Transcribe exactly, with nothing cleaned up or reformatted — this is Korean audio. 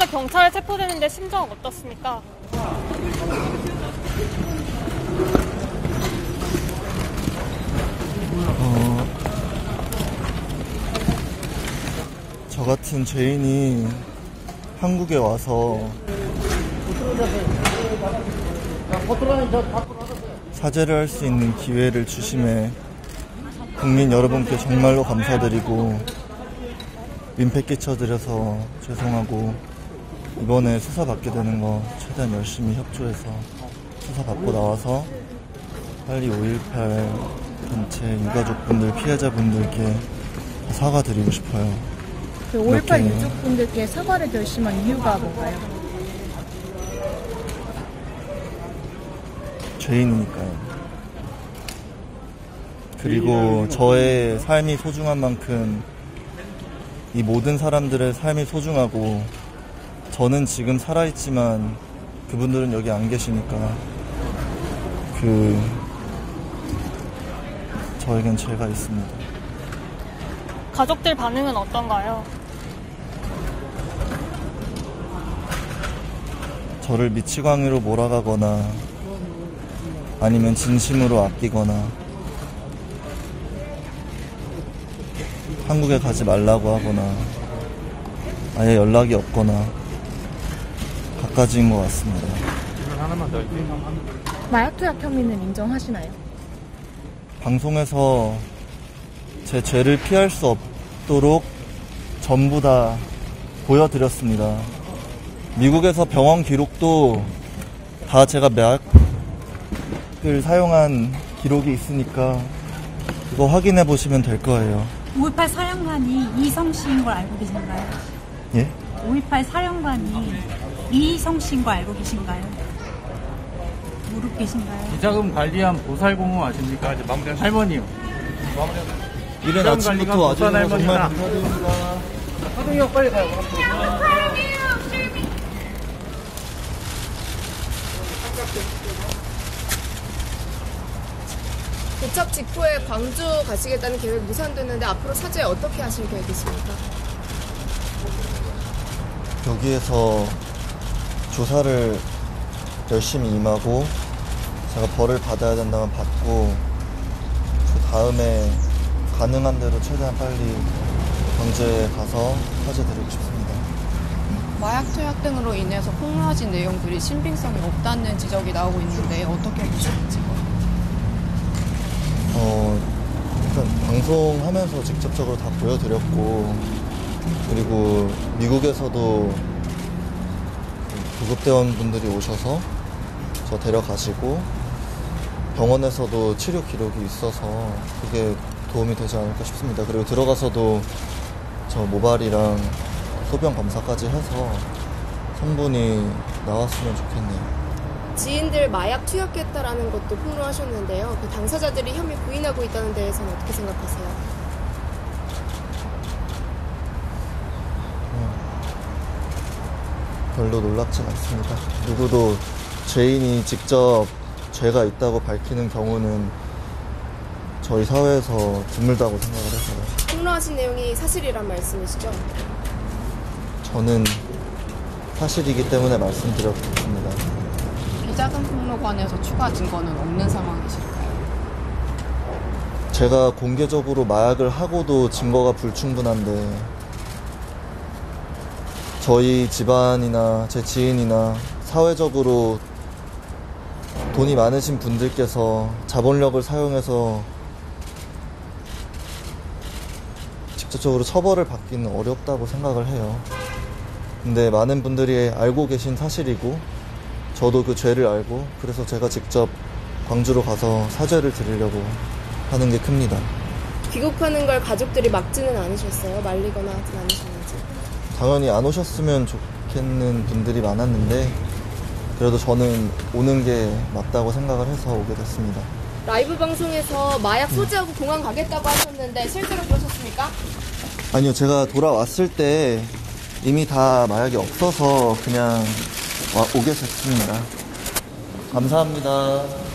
경찰에 체포되는데 심정은 어떻습니까? 어, 저 같은 죄인이 한국에 와서 사죄를 할 수 있는 기회를 주심에 국민 여러분께 정말로 감사드리고 민폐 끼쳐드려서 죄송하고, 이번에 수사받게 되는 거 최대한 열심히 협조해서 수사받고 나와서 빨리 오일팔 단체 유가족분들, 피해자분들께 사과드리고 싶어요. 그 오일팔 유족분들께 사과를 결심한 이유가 뭔가요? 죄인이니까요. 그리고 저의 삶이 소중한 만큼 이 모든 사람들의 삶이 소중하고, 저는 지금 살아있지만 그분들은 여기 안 계시니까 그 저에겐 죄가 있습니다. 가족들 반응은 어떤가요? 저를 미치광이로 몰아가거나 아니면 진심으로 아끼거나 한국에 가지 말라고 하거나 아예 연락이 없거나 갖가지인 것 같습니다. 마약 투약 혐의는 인정하시나요? 방송에서 제 죄를 피할 수 없도록 전부 다 보여드렸습니다. 미국에서 병원 기록도 다 제가 마약을 사용한 기록이 있으니까 그거 확인해 보시면 될 거예요. 오일팔 사령관이 이성 씨인 걸 알고 계신가요? 예? 오일팔 사령관이 이성 씨인 걸 알고 계신가요? 모르고 계신가요? 비자금 관리한 보살공호 아십니까? 이제 마무리 할머니요. 이른 아침부터 와주셔서 정말 감사드립니다. 하동이 빨리 가요. 도착 직후에 광주 가시겠다는 계획 무산됐는데 앞으로 사죄 어떻게 하실 계획이십니까? 여기에서 조사를 열심히 임하고 제가 벌을 받아야 된다면 받고, 그 다음에 가능한 대로 최대한 빨리 광주에 가서 사죄드리고 싶습니다. 마약 투약 등으로 인해서 폭로하신 내용들이 신빙성이 없다는 지적이 나오고 있는데 어떻게 보시는지? 어, 일단 방송하면서 직접적으로 다 보여드렸고, 그리고 미국에서도 구급대원분들이 오셔서 저 데려가시고, 병원에서도 치료 기록이 있어서 그게 도움이 되지 않을까 싶습니다. 그리고 들어가서도 저 모발이랑 소변 검사까지 해서 성분이 나왔으면 좋겠네요. 지인들 마약 투약했다라는 것도 폭로하셨는데요. 그 당사자들이 혐의 부인하고 있다는 데에서는 어떻게 생각하세요? 어, 별로 놀랍진 않습니다. 누구도 죄인이 직접 죄가 있다고 밝히는 경우는 저희 사회에서 드물다고 생각을 해서요. 폭로하신 내용이 사실이란 말씀이시죠? 저는 사실이기 때문에 말씀드렸습니다. 비자금 폭로 관해서 추가 증거는 없는 상황이실까요? 제가 공개적으로 마약을 하고도 증거가 불충분한데, 저희 집안이나 제 지인이나 사회적으로 돈이 많으신 분들께서 자본력을 사용해서 직접적으로 처벌을 받기는 어렵다고 생각을 해요. 근데 많은 분들이 알고 계신 사실이고, 저도 그 죄를 알고, 그래서 제가 직접 광주로 가서 사죄를 드리려고 하는 게 큽니다. 귀국하는 걸 가족들이 막지는 않으셨어요? 말리거나 하진 않으셨는지? 당연히 안 오셨으면 좋겠는 분들이 많았는데, 그래도 저는 오는 게 맞다고 생각을 해서 오게 됐습니다. 라이브 방송에서 마약 소지하고 공항 가겠다고 하셨는데 실제로 그러셨습니까? 아니요, 제가 돌아왔을 때 이미 다 마약이 없어서 그냥 와, 오게 됐습니다. 감사합니다.